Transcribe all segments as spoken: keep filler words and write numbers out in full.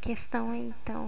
questão então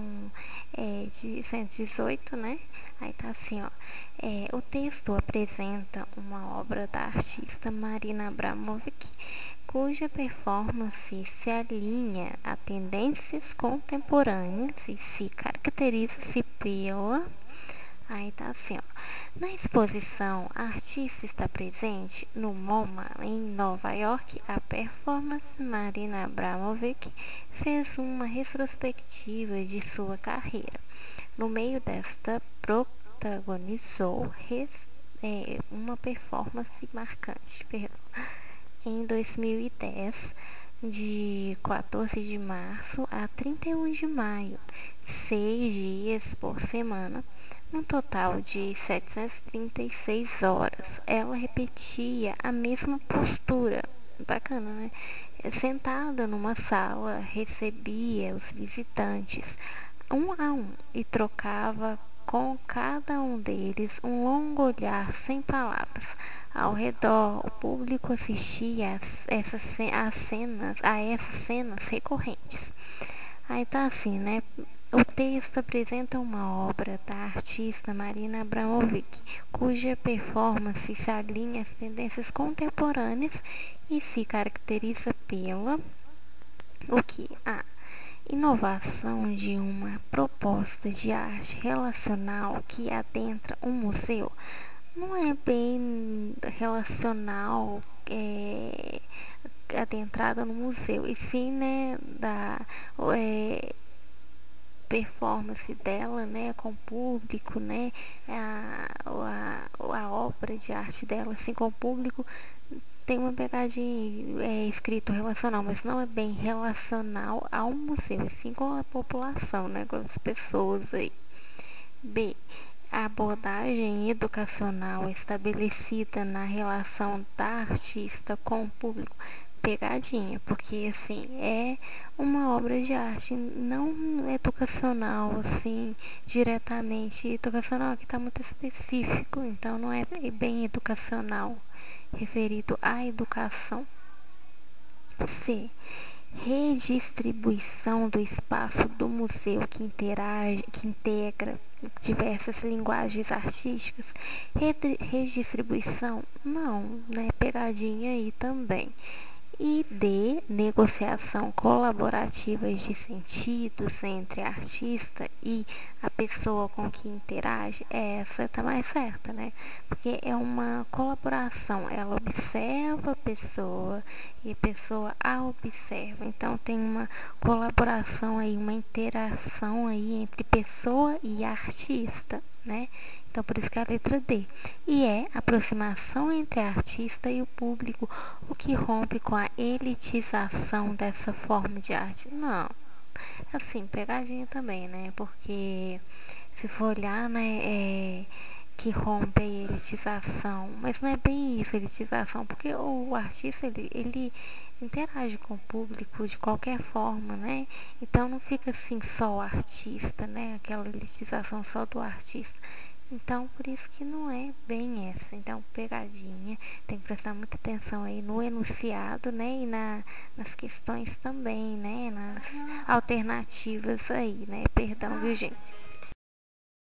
é de cento e dezoito, né? Aí tá assim, ó. É, o texto apresenta uma obra da artista Marina Abramovic, cuja performance se alinha a tendências contemporâneas e se caracteriza-se pela. Aí tá assim, ó. Na exposição, a artista está presente no MoMA, em Nova York. A performance Marina Abramovic fez uma retrospectiva de sua carreira. No meio desta, protagonizou res, é, uma performance marcante. Perdão. Em dois mil e dez, de quatorze de março a trinta e um de maio, seis dias por semana, um total de setecentas e trinta e seis horas. Ela repetia a mesma postura, bacana, né? Sentada numa sala, recebia os visitantes um a um e trocava com cada um deles um longo olhar sem palavras. Ao redor, o público assistia a essas, a cenas, a essas cenas recorrentes. Aí tá assim, né? O texto apresenta uma obra da artista Marina Abramovic, cuja performance se alinha às tendências contemporâneas e se caracteriza pela o que? A inovação de uma proposta de arte relacional que adentra um museu. Não é bem relacional, é, adentrada no museu, e sim, né, da é, performance dela, né, com o público, né, a, a, a obra de arte dela, assim, com o público, tem uma pegadinha é, escrito relacional, mas não é bem relacional ao museu, assim, com a população, né, com as pessoas aí. B. A abordagem educacional estabelecida na relação da artista com o público, pegadinha, porque assim é uma obra de arte não educacional, assim, diretamente educacional, que está muito específico, então não é bem educacional, referido à educação. C. Redistribuição do espaço do museu que interage, que integra diversas linguagens artísticas. Redistribuição, não, né? Pegadinha aí também. E D. Negociação colaborativa de sentidos entre a artista e a pessoa com que interage. Essa tá mais certa, né? Porque é uma colaboração. Ela observa a pessoa e a pessoa a observa. Então tem uma colaboração aí, uma interação aí entre pessoa e artista, né? Então, por isso que é a letra D. E é aproximação entre a artista e o público, o que rompe com a elitização dessa forma de arte. Não. Assim, pegadinha também, né? Porque se for olhar, né, é que rompe a elitização. Mas não é bem isso, elitização, porque o artista, ele, ele interage com o público de qualquer forma, né? Então não fica assim só o artista, né? Aquela elitização só do artista. Então, por isso que não é bem essa. Então, pegadinha, tem que prestar muita atenção aí no enunciado, né? E na, nas questões também, né? Nas alternativas aí, né? Perdão, viu, gente?